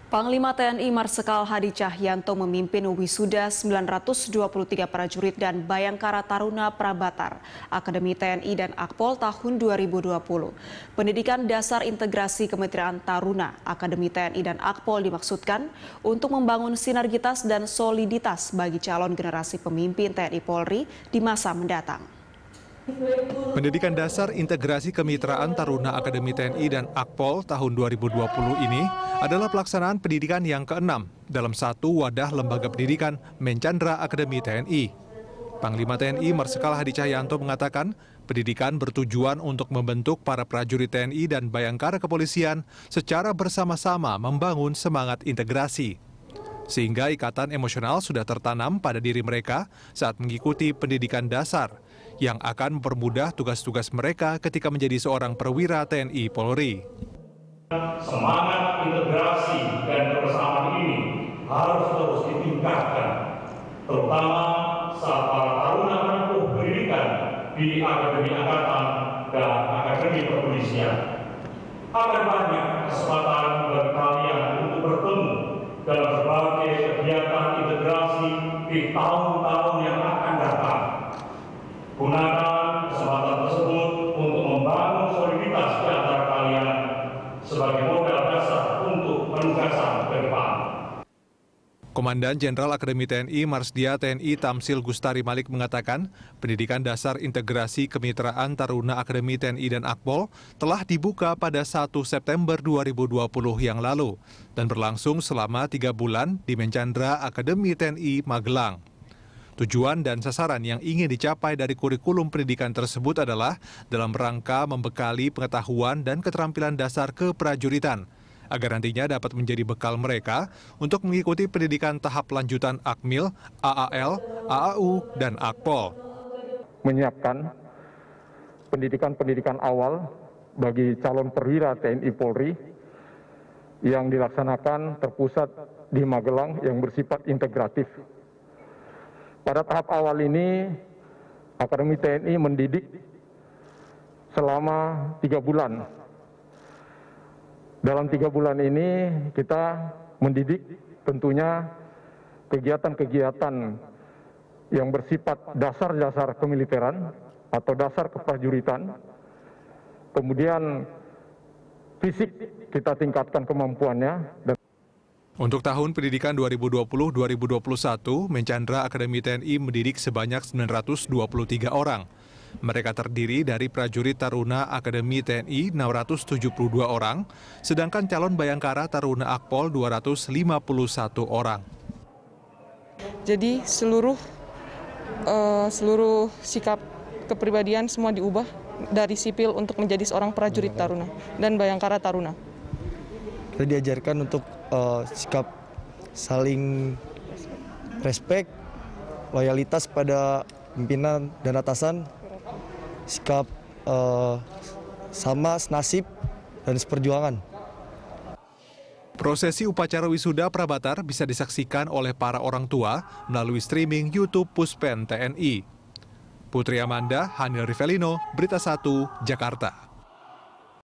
Panglima TNI Marsikal Hadi Cahyanto memimpin wisuda 923 prajurit dan Bayangkara Taruna Prabatar Akademi TNI dan Akpol tahun 2020. Pendidikan dasar integrasi Kementerian Taruna Akademi TNI dan Akpol dimaksudkan untuk membangun sinergitas dan soliditas bagi calon generasi pemimpin TNI Polri di masa mendatang. Pendidikan dasar integrasi kemitraan Taruna Akademi TNI dan Akpol tahun 2020 ini adalah pelaksanaan pendidikan yang ke-6 dalam satu wadah lembaga pendidikan Mencandra Akademi TNI. Panglima TNI Marsikal Hadi Cahyanto mengatakan pendidikan bertujuan untuk membentuk para prajurit TNI dan Bayangkara Kepolisian secara bersama-sama membangun semangat integrasi. Sehingga ikatan emosional sudah tertanam pada diri mereka saat mengikuti pendidikan dasar yang akan mempermudah tugas-tugas mereka ketika menjadi seorang perwira TNI Polri. Semangat integrasi dan kebersamaan ini harus terus ditingkatkan, terutama saat para taruna menempuh pendidikan di Akademi Angkatan dan Akademi Kepolisian. Akan banyak kesempatan bagi kalian untuk bertemu dalam berbagai kegiatan integrasi di tahun-tahun yang akan datang. Gunakan kesempatan tersebut untuk membangun soliditas di antara kalian sebagai modal dasar untuk penugasan ke depan. Komandan Jenderal Akademi TNI Marsdia TNI Tamsil Gustari Malik mengatakan pendidikan dasar integrasi kemitraan Taruna Akademi TNI dan Akpol telah dibuka pada 1 September 2020 yang lalu dan berlangsung selama 3 bulan di Mencandra Akademi TNI Magelang. Tujuan dan sasaran yang ingin dicapai dari kurikulum pendidikan tersebut adalah dalam rangka membekali pengetahuan dan keterampilan dasar keprajuritan, agar nantinya dapat menjadi bekal mereka untuk mengikuti pendidikan tahap lanjutan Akmil, AAL, AAU, dan Akpol. Menyiapkan pendidikan awal bagi calon perwira TNI Polri yang dilaksanakan terpusat di Magelang yang bersifat integratif. Pada tahap awal ini, Akademi TNI mendidik selama 3 bulan. Dalam 3 bulan ini kita mendidik tentunya kegiatan-kegiatan yang bersifat dasar-dasar kemiliteran atau dasar keprajuritan. Kemudian fisik kita tingkatkan kemampuannya. Untuk tahun pendidikan 2020-2021, Mencandra Akademi TNI mendidik sebanyak 923 orang. Mereka terdiri dari prajurit Taruna Akademi TNI 672 orang, sedangkan calon Bayangkara Taruna Akpol 251 orang. Jadi seluruh sikap kepribadian semua diubah dari sipil untuk menjadi seorang prajurit Taruna dan Bayangkara Taruna. Kita diajarkan untuk sikap saling respek, loyalitas pada pimpinan dan atasan, sikap sama senasib dan seperjuangan. Prosesi upacara wisuda Prabatar bisa disaksikan oleh para orang tua melalui streaming YouTube Puspen TNI. Putri Amanda, Hanil Rivelino, Berita 1, Jakarta.